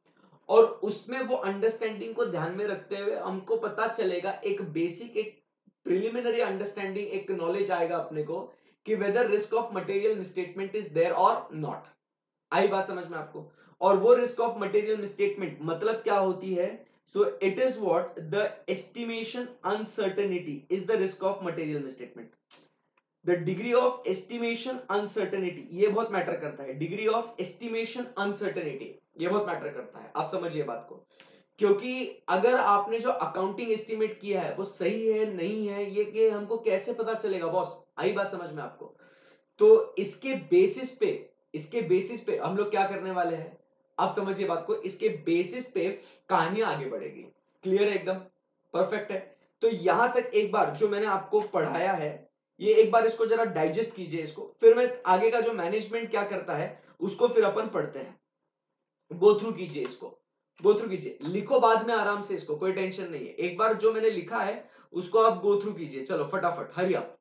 S1: और उसमें वो अंडरस्टैंडिंग को ध्यान में रखते हुए हमको पता चलेगा, एक बेसिक एक प्रिलिमिनरी अंडरस्टैंडिंग, एक नॉलेज आएगा अपने को कि whether risk of material misstatement is there or not. आई बात समझ में आपको? और वो रिस्क ऑफ मटेरियल मिसस्टेटमेंट मतलब क्या होती है? So it is what the estimation uncertainty is the risk of material misstatement. The degree of estimation uncertainty, ये बहुत मैटर करता है। डिग्री ऑफ एस्टिमेशन अनसर्टेनिटी ये बहुत मैटर करता है, आप समझिए बात को। क्योंकि अगर आपने जो अकाउंटिंग एस्टिमेट किया है वो सही है नहीं है, ये ये हमको कैसे पता चलेगा बॉस? आई बात समझ में आपको? तो इसके बेसिस पे इसके बेसिस पे हम लोग क्या करने वाले हैं, आप समझिए बात को। इसके बेसिस पे कहानियां आगे बढ़ेगी। क्लियर है एकदम? परफेक्ट है। तो यहां तक एक बार जो मैंने आपको पढ़ाया है, ये एक बार इसको जरा डाइजेस्ट कीजिए इसको, फिर मैं आगे का जो मैनेजमेंट क्या करता है उसको फिर अपन पढ़ते हैं। गो थ्रू कीजिए इसको, गो थ्रू कीजिए, लिखो बाद में आराम से इसको, कोई टेंशन नहीं है। एक बार जो मैंने लिखा है उसको आप गो थ्रू कीजिए। चलो फटाफट, हरी आप।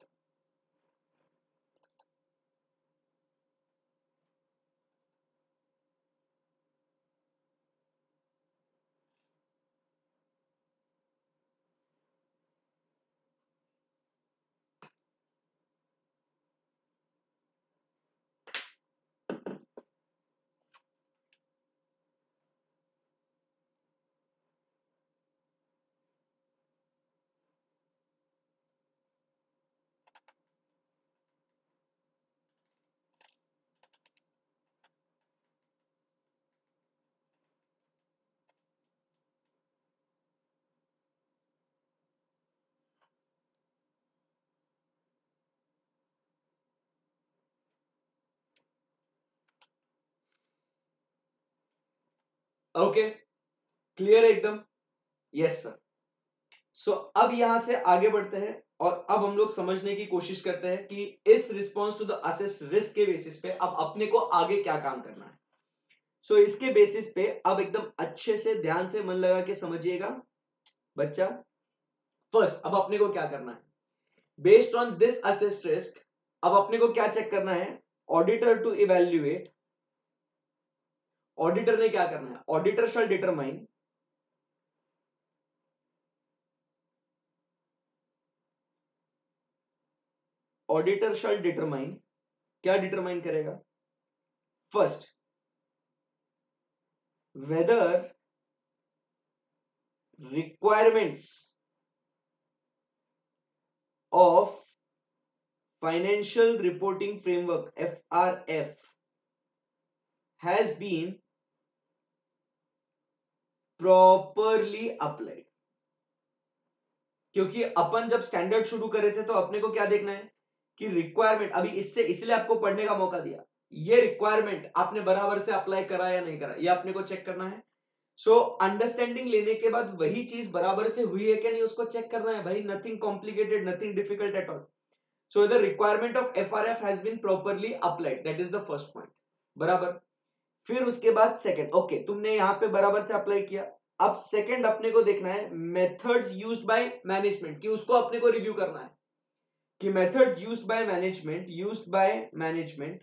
S1: ओके, क्लियर है एकदम? Yes sir. सो अब यहां से आगे बढ़ते हैं और अब हम लोग समझने की कोशिश करते हैं कि इस response to the assess risk के बेसिस पे अब अपने को आगे क्या काम करना है। सो so, इसके बेसिस पे अब एकदम अच्छे से ध्यान से मन लगा के समझिएगा बच्चा। फर्स्ट अब अपने को क्या करना है, based on this assessed risk अब अपने को क्या चेक करना है? ऑडिटर टू इवेल्युएट, ऑडिटर ने क्या करना है? Auditor shall determine auditor shall determine क्या डिटरमाइन करेगा? First, whether requirements of financial reporting framework F R F has been properly applied। क्योंकि अपन जब स्टैंडर्ड शुरू करे थे तो अपने को क्या देखना है कि रिक्वायरमेंट, अभी इससे इसलिए आपको पढ़ने का मौका दिया, ये रिक्वायरमेंट आपने बराबर से अप्लाई करा या नहीं करा, ये अपने को चेक करना है। सो so, अंडरस्टैंडिंग लेने के बाद वही चीज बराबर से हुई है क्या नहीं उसको चेक करना है भाई। Nothing complicated, nothing difficult at all. So the requirement of F R F has been properly applied. That is the first point. बराबर। फिर उसके बाद सेकंड, ओके तुमने यहां पे बराबर से अप्लाई किया। अब सेकंड अपने को देखना है मेथड्स यूज्ड बाय मैनेजमेंट, कि उसको अपने को रिव्यू करना है कि methods used by management used by management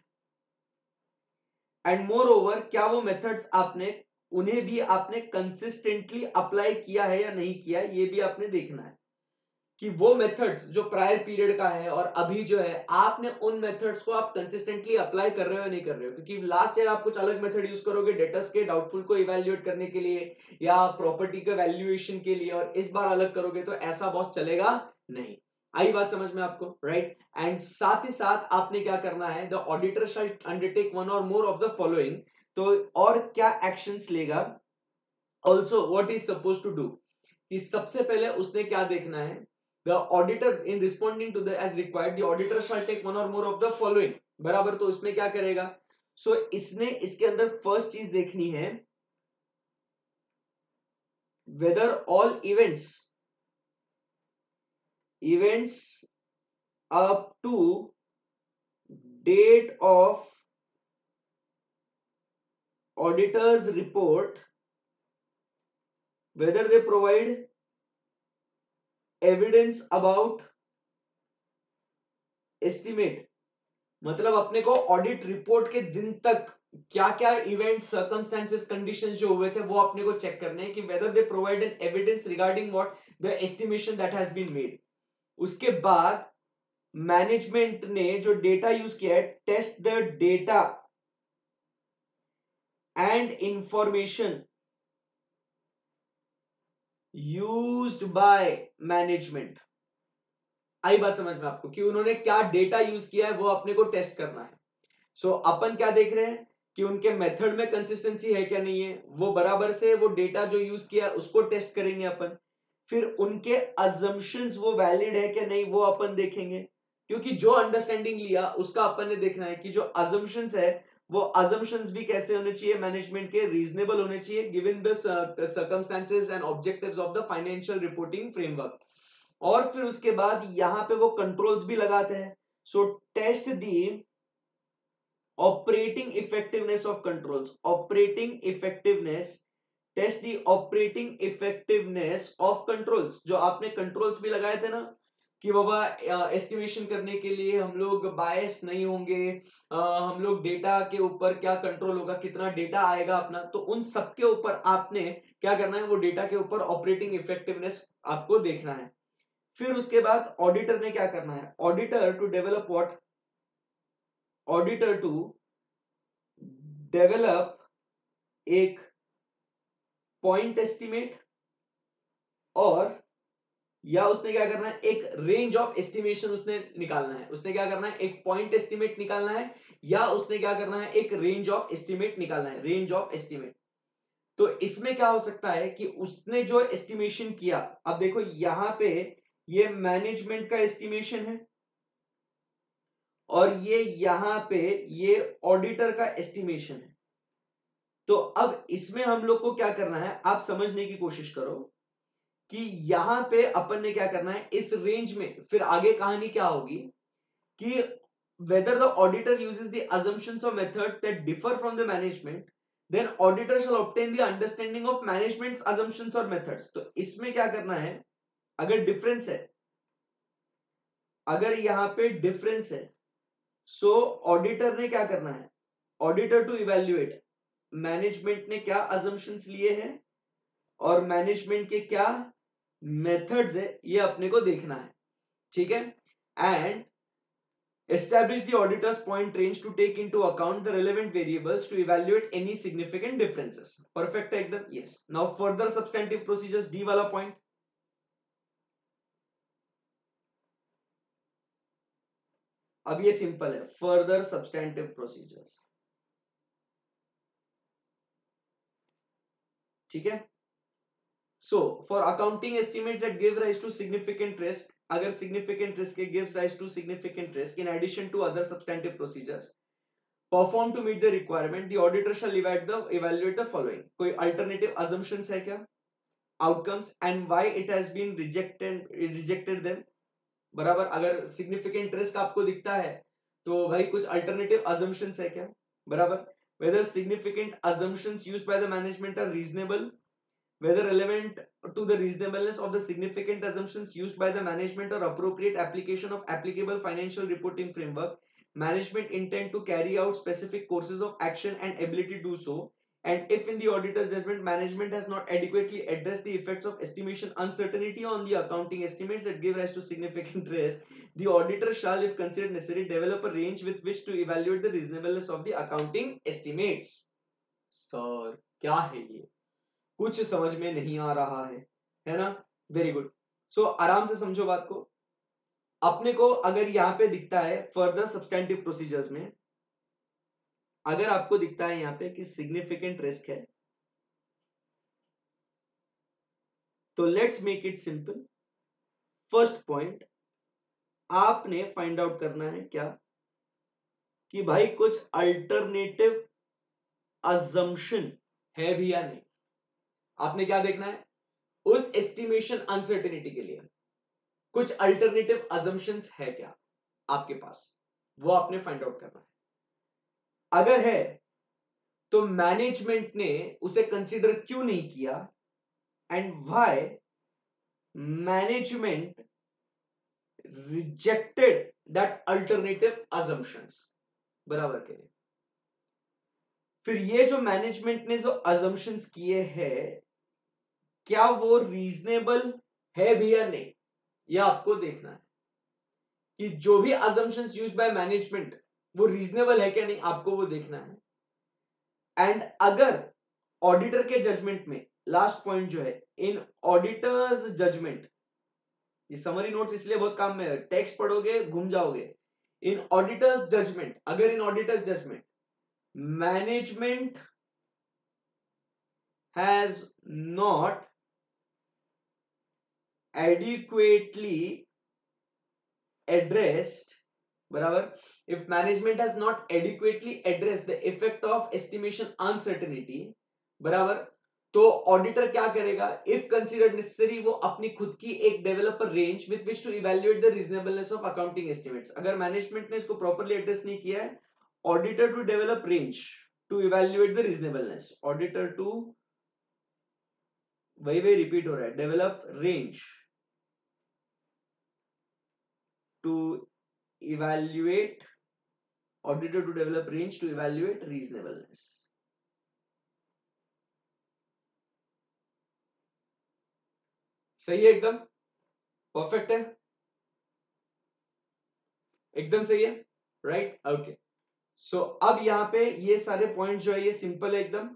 S1: and moreover क्या वो मेथड्स आपने उन्हें भी आपने कंसिस्टेंटली अप्लाई किया है या नहीं किया, ये भी आपने देखना है कि वो मेथड्स जो प्रायर पीरियड का है और अभी जो है आपने उन मेथड्स को आप कंसिस्टेंटली अप्लाई कर रहे हो या नहीं कर रहे हो। क्योंकि लास्ट ईयर आप कुछ अलग मेथड यूज करोगे डेटर्स के डाउटफुल को इवैल्यूएट करने के लिए या प्रॉपर्टी के वैल्यूएशन के लिए, और इस बार अलग करोगे तो ऐसा बॉस चलेगा नहीं। आई बात समझ में आपको? राइट। एंड साथ ही साथ आपने क्या करना है, the auditor shall undertake one or more of the following. तो और क्या एक्शंस लेगा, also what is suppose to do, कि सबसे पहले उसने क्या देखना है, the auditor in responding to the as required the auditor shall take one or more of the following। बराबर, तो इसमें क्या करेगा? सो so, इसने इसके अंदर फर्स्ट चीज देखनी है whether all events events up to date of auditor's report whether they provide evidence about estimate मतलब अपने को ऑडिट रिपोर्ट के दिन तक क्या क्या इवेंट सर्कमस्टेंसेस कंडीशंस जो हुए थे वो अपने को चेक करने हैं कि whether they provide an evidence regarding what the estimation that has been made. उसके बाद मैनेजमेंट ने जो डेटा यूज किया है, test the data and information used by management. आई बात समझ में आपको कि उन्होंने क्या डेटा यूज किया है वो अपने को टेस्ट करना है। सो so, अपन क्या देख रहे हैं कि उनके मेथड में कंसिस्टेंसी है क्या नहीं है, वो बराबर से वो डेटा जो यूज किया उसको टेस्ट करेंगे अपन। फिर उनके अजम्पशंस वो वैलिड है क्या नहीं वो अपन देखेंगे, क्योंकि जो अंडरस्टैंडिंग लिया उसका अपन ने देखना है कि जो अजम्पशंस है वो अजम्पशंस भी कैसे होने चाहिए, मैनेजमेंट के रीजनेबल होने चाहिए given the circumstances and objectives of the financial reporting framework. और फिर उसके बाद यहां पे वो कंट्रोल्स भी लगाते हैं। So test the operating effectiveness of controls, operating effectiveness, test the operating effectiveness of controls। जो आपने कंट्रोल्स भी लगाए थे ना कि बाबा एस्टिमेशन करने के लिए हम लोग बायस नहीं होंगे, आ, हम लोग डेटा के ऊपर क्या कंट्रोल होगा, कितना डेटा आएगा अपना, तो उन सब के ऊपर आपने क्या करना है, वो डेटा के ऊपर ऑपरेटिंग इफेक्टिवनेस आपको देखना है। फिर उसके बाद ऑडिटर ने क्या करना है, auditor to develop what, auditor to develop एक पॉइंट एस्टिमेट, और या उसने क्या करना है, एक रेंज ऑफ एस्टिमेशन उसने निकालना है। उसने क्या करना है, एक पॉइंट एस्टिमेट निकालना है, या उसने क्या करना है, एक रेंज ऑफ एस्टिमेट निकालना है, रेंज ऑफ एस्टिमेट। तो इसमें क्या हो सकता है कि उसने जो एस्टिमेशन किया, अब देखो यहां पे ये मैनेजमेंट का एस्टिमेशन है और ये यहां पे ये ऑडिटर का एस्टिमेशन है। तो अब इसमें हम लोग को क्या करना है, आप समझने की कोशिश करो कि यहां पे अपन ने क्या करना है, इस रेंज में फिर आगे कहानी क्या होगी कि whether the auditor uses the assumptions or methods that differ from the management, then auditor shall obtain the understanding of management's assumptions or methods। तो इसमें क्या करना है, अगर डिफरेंस है, अगर यहां पे डिफरेंस है, सो ऑडिटर ने क्या करना है, ऑडिटर टू इवेल्युएट मैनेजमेंट ने क्या assumptions लिए हैं और मैनेजमेंट के क्या मेथड्स है, ये अपने को देखना है, ठीक है। And establish the auditor's point range to take into account the relevant variables to evaluate any significant differences। perfect है एकदम, yes। now further substantive procedures, D वाला point, अब ये सिंपल है, further substantive procedures, ठीक है। so for accounting estimates that give rise to significant risk, अगर significant risk gives rise to significant risk in addition to other substantive procedures perform to meet the requirement, the auditor shall evaluate the evaluate the following। कोई alternative assumptions है क्या, outcomes and why it has been rejected rejected them, बराबर। अगर significant risk आपको दिखता है तो भाई कुछ alternative assumptions है क्या, बराबर। whether significant assumptions used by the management are reasonable, whether relevant to the reasonableness of the significant assumptions used by the management or appropriate application of applicable financial reporting framework, management intend to carry out specific courses of action and ability to do so, and if in the auditor's judgment management has not adequately addressed the effects of estimation uncertainty on the accounting estimates that give rise to significant risk, the auditor shall, if considered necessary, develop a range with which to evaluate the reasonableness of the accounting estimates। Sir क्या है ये, कुछ समझ में नहीं आ रहा है, है ना, वेरी गुड। सो आराम से समझो बात को। अपने को अगर यहां पे दिखता है फर्दर सब्सटेंटिव प्रोसीजर्स में, अगर आपको दिखता है यहां पे कि सिग्निफिकेंट रिस्क है, तो let's make it simple. First point आपने फाइंड आउट करना है क्या, कि भाई कुछ अल्टरनेटिव अजम्पशन है भी या नहीं। आपने क्या देखना है, उस एस्टिमेशन अनसर्टेनिटी के लिए कुछ अल्टरनेटिव अजम्पशंस है क्या आपके पास, वो आपने फाइंड आउट करना है। अगर है तो मैनेजमेंट ने उसे कंसीडर क्यों नहीं किया, and why management rejected that alternative assumptions. बराबर के लिए। फिर ये जो मैनेजमेंट ने जो अजम्पशंस किए हैं क्या वो रीजनेबल है भी या नहीं, ये आपको देखना है कि जो भी अजम्पशंस यूज्ड बाय मैनेजमेंट वो रीजनेबल है क्या नहीं, आपको वो देखना है। एंड अगर ऑडिटर के जजमेंट में, लास्ट पॉइंट जो है, इन ऑडिटर्स जजमेंट, ये समरी नोट्स इसलिए बहुत काम में है, टेक्स्ट पढ़ोगे घूम जाओगे। इन ऑडिटर्स जजमेंट, अगर in auditor's judgment management has not adequately addressed, बराबर, if management has not adequately addressed the effect of estimation uncertainty, बराबर, तो ऑडिटर क्या करेगा, इफ कंसिडर्ड नेसेसरी वो अपनी खुद की एक developer range with which to evaluate the reasonableness of accounting estimates. अगर मैनेजमेंट ने इसको प्रॉपर्ली एड्रेस नहीं किया है, auditor to develop range to evaluate the reasonableness, auditor to, वही वही रिपीट हो रहा है, develop range to evaluate, auditor to develop range to evaluate reasonableness। सही है, एकदम परफेक्ट है, एकदम सही है, राइट, ओके। सो अब यहां पे ये सारे पॉइंट जो है ये सिंपल है एकदम,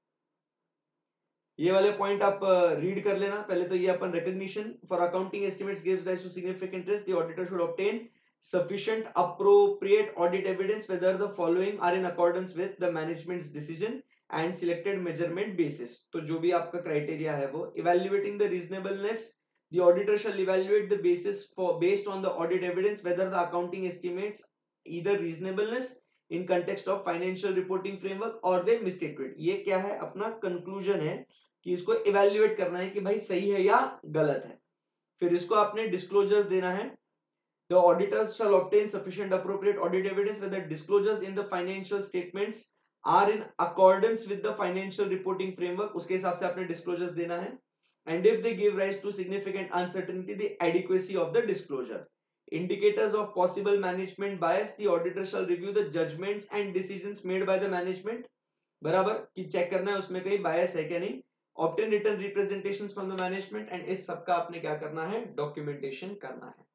S1: ये वाले पॉइंट आप रीड कर लेना पहले। तो ये अपन recognition for accounting estimates gives rise to significant risk, the auditor should obtain sufficient appropriate audit evidence whether the following are in accordance with the management's decision and selected measurement basis। तो जो भी आपका criteria है वो evaluating the reasonableness, the auditor shall evaluate the basis for based on the audit evidence whether the accounting estimates either reasonableness in context of financial reporting framework or they misstatement। ये क्या है, अपना conclusion है कि इसको evaluate करना है कि भाई सही है या गलत है। फिर इसको आपने डिस्क्लोजर देना है, the auditors shall obtain sufficient appropriate audit evidence whether disclosures in the financial statements are in accordance with the financial reporting framework, उसके हिसाब से आपने disclosures देना है। and if they give rise to significant uncertainty, the adequacy of the disclosure, indicators of possible management bias, the auditor shall review the judgments and decisions made by the management, बराबर, कि check करना है उसमें कहीं बायस है क्या नहीं, obtain return representations from the management, and इस सबका आपने क्या करना है, डॉक्यूमेंटेशन करना है।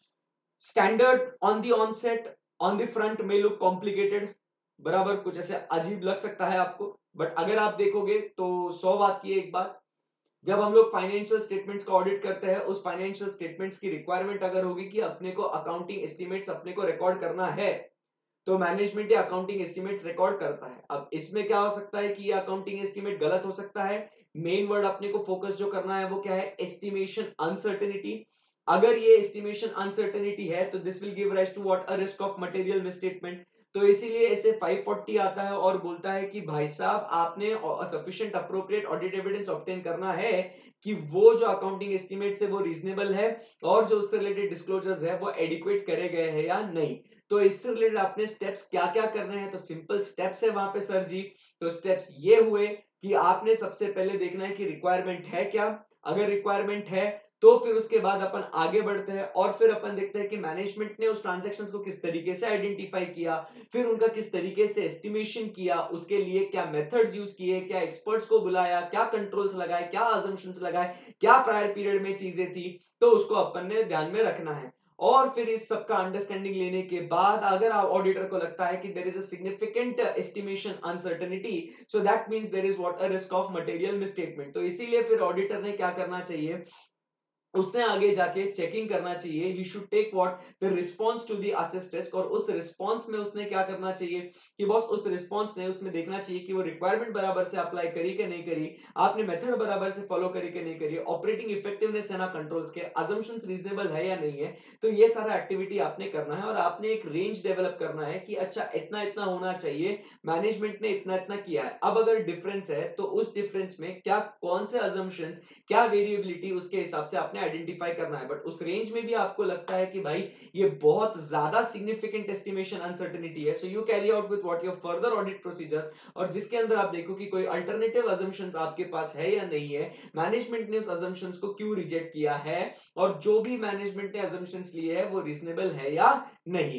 S1: Standard on the onset on the front में लुक कॉम्प्लिकेटेड, बराबर, कुछ ऐसे अजीब लग सकता है आपको, बट अगर आप देखोगे तो सौ बात की एक बात, जब हम लोग फाइनेंशियल स्टेटमेंट्स का ऑडिट करते हैं, उस फाइनेंशियल स्टेटमेंट्स की रिक्वायरमेंट अगर होगी कि अपने को अकाउंटिंग एस्टिमेट्स अपने को रिकॉर्ड करना है, तो मैनेजमेंट ये अकाउंटिंग एस्टिमेट्स रिकॉर्ड करता है। अब इसमें क्या हो सकता है कि ये अकाउंटिंग एस्टिमेट गलत हो सकता है। मेन वर्ड अपने को फोकस जो करना है वो क्या है, एस्टिमेशन अनसर्टेनिटी। अगर ये एस्टिमेशन अनसर्टेनिटी है तो this will give rise to what, a risk of material misstatement. तो इसीलिए ऐसे फाइव फोर्टी आता है और बोलता है कि भाई साहब आपने sufficient appropriate audit evidence obtain करना है कि वो जो अकाउंटिंग एस्टिमेट है वो रीजनेबल है और जो उससे रिलेटेड डिस्क्लोजर्स है वो एडिक्वेट करे गए हैं या नहीं। तो इससे रिलेटेड आपने स्टेप्स क्या क्या करने हैं, तो सिंपल स्टेप्स है वहां पे सर जी। तो स्टेप्स ये हुए कि आपने सबसे पहले देखना है कि रिक्वायरमेंट है क्या, अगर रिक्वायरमेंट है तो फिर उसके बाद अपन आगे बढ़ते हैं और फिर अपन देखते हैं कि मैनेजमेंट ने उस ट्रांजैक्शंस को किस तरीके से आइडेंटिफाई किया, फिर उनका किस तरीके से एस्टिमेशन किया, उसके लिए क्या मेथड्स यूज किए, क्या एक्सपर्ट्स को बुलाया, क्या कंट्रोल्स लगाए, क्या अजम्पशंस लगाए, क्या प्रायर पीरियड में चीजें थी, तो उसको अपन ने ध्यान में रखना है। और फिर इस सबका अंडरस्टैंडिंग लेने के बाद अगर ऑडिटर को लगता है कि there is a significant estimation uncertainty, so that means there is what, a risk of material misstatement. तो इसीलिए फिर ऑडिटर ने क्या करना चाहिए, उसने आगे जाके चेकिंग करना चाहिए, he should take what, the response to the assessed risk. और उस रिस्पांस में उसने क्या करना चाहिए कि बॉस उस रिस्पांस ने उसमें देखना चाहिए कि वो रिक्वायरमेंट बराबर से अप्लाई करी कि नहीं करी, आपने मेथड बराबर से फॉलो करी कि नहीं करी, ऑपरेटिंग इफेक्टिवनेस है ना कंट्रोल्स के, अजम्पशंस रीजनेबल है या नहीं है। तो ये सारा एक्टिविटी आपने करना है और आपने एक रेंज डेवलप करना है कि अच्छा इतना इतना होना चाहिए, मैनेजमेंट ने इतना इतना किया है। अब अगर डिफरेंस है तो उस डिफरेंस में क्या कौन से अजम्पशंस, क्या वेरिएबिलिटी, उसके हिसाब से आपने आइडेंटिफाई करना है। बट उस रेंज में भी आपको लगता है कि भाई ये बहुत ज्यादा सिग्निफिकेंट एस्टिमेशन अनसर्टेनिटी है, so you carry out with what your further audit procedures, और जिसके अंदर आप देखो कि कोई अल्टरनेटिव अजम्पशंस आपके पास है या नहीं है, मैनेजमेंट ने उस अजम्पशंस को क्यों रिजेक्ट किया है, और जो भी मैनेजमेंट ने अजम्पशंस लिए है वो रीजनेबल है या नहीं है।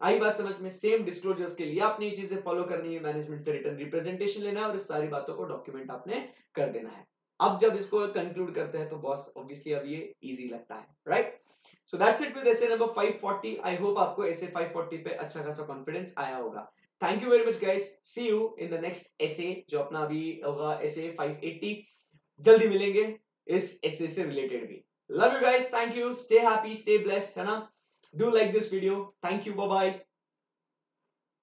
S1: आई बात समझ में? सेम डिस्क्लोजर्स के लिए आपने ये चीजें फॉलो करनी है, मैनेजमेंट से रिटर्न रिप्रेजेंटेशन लेना है और इस सारी बातों को डॉक्यूमेंट आपने कर देना है। अब जब इसको कंक्लूड करते हैं तो बॉस ऑब्वियसली अब ये इजी लगता है, right? So that's it with SA number five forty. I hope आपको एसे फाइव फोर्टी पे अच्छा खासा कॉन्फिडेंस आया होगा। Thank you very much guys, see you in the next SA जो अपना अभी होगा एसे फाइव एटी। जल्दी मिलेंगे इस एसे से रिलेटेड भी। Love you guys, thank you, stay happy, stay blessed, है ना? Do like this video, thank you, bye bye.